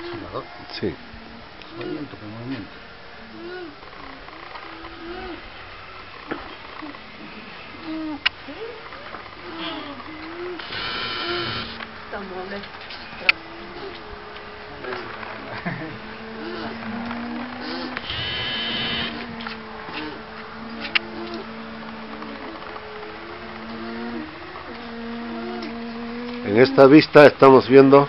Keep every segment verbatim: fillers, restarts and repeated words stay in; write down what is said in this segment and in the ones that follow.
¿Soldador? Sí. Movimiento por movimiento. Tan molesto. En esta vista estamos viendo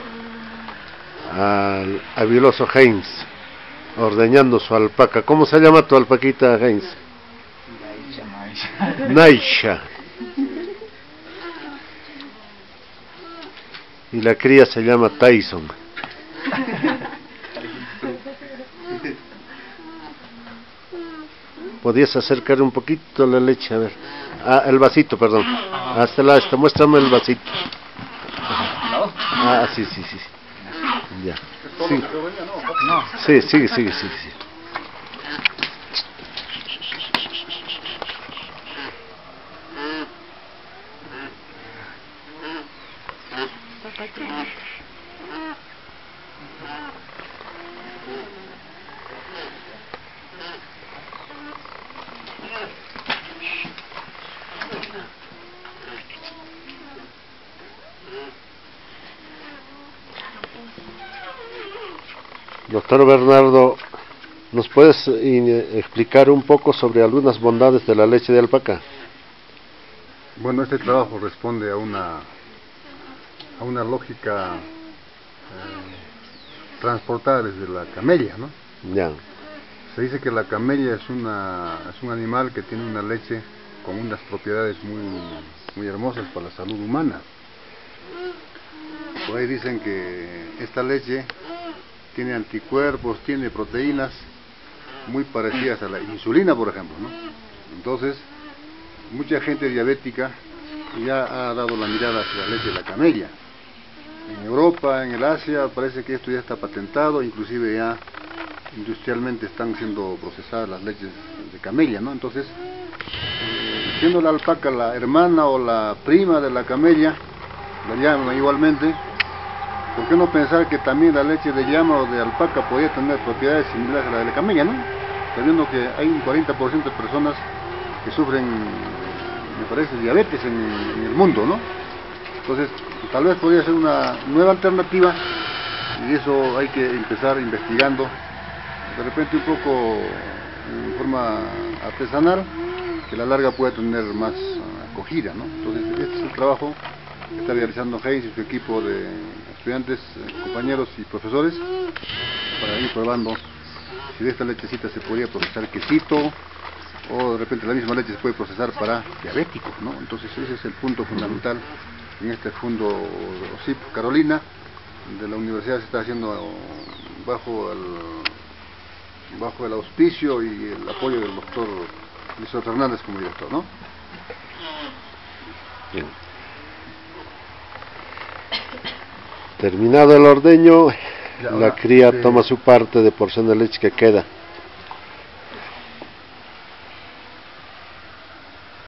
al habiloso Heinz ordeñando su alpaca. ¿Cómo se llama tu alpaquita, Heinz? Naisha, Naisha. Naisha. Y la cría se llama Tyson. ¿Podías acercar un poquito la leche? A ver. Ah, el vasito, perdón. Hasta la esta, muéstrame el vasito. Ah, sí, sí, sí. Ya. Sí. No. Sí, sigue, sigue, sigue, sigue. Doctor Bernardo, ¿nos puedes explicar un poco sobre algunas bondades de la leche de alpaca? Bueno, este trabajo responde a una a una lógica eh, transportada desde la camella, ¿no? Ya. Se dice que la camella es una es un animal que tiene una leche con unas propiedades muy muy hermosas para la salud humana. Por ahí dicen que esta leche tiene anticuerpos, tiene proteínas muy parecidas a la insulina, por ejemplo, ¿no? Entonces, mucha gente diabética ya ha dado la mirada hacia la leche de la camella. En Europa, en el Asia, parece que esto ya está patentado, inclusive ya industrialmente están siendo procesadas las leches de camella, ¿no? Entonces, eh, siendo la alpaca la hermana o la prima de la camella, la llaman igualmente, ¿por qué no pensar que también la leche de llama o de alpaca podría tener propiedades similares a la de la camella, ¿no? Sabiendo que hay un cuarenta por ciento de personas que sufren, me parece, diabetes en, en el mundo, ¿no? Entonces, tal vez podría ser una nueva alternativa y eso hay que empezar investigando, de repente un poco en forma artesanal, que a la larga pueda tener más acogida, ¿no? Entonces, este es el trabajo que está realizando Heinz y su equipo de estudiantes, compañeros y profesores para ir probando si de esta lechecita se podría procesar quesito o de repente la misma leche se puede procesar para diabéticos, ¿no? Entonces ese es el punto fundamental en este fondo O S I P Carolina de la universidad. Se está haciendo bajo el bajo el auspicio y el apoyo del doctor Luis Fernández como director, ¿no? Bien. Terminado el ordeño, ya, la ahora, cría sí. toma su parte de porción de leche que queda.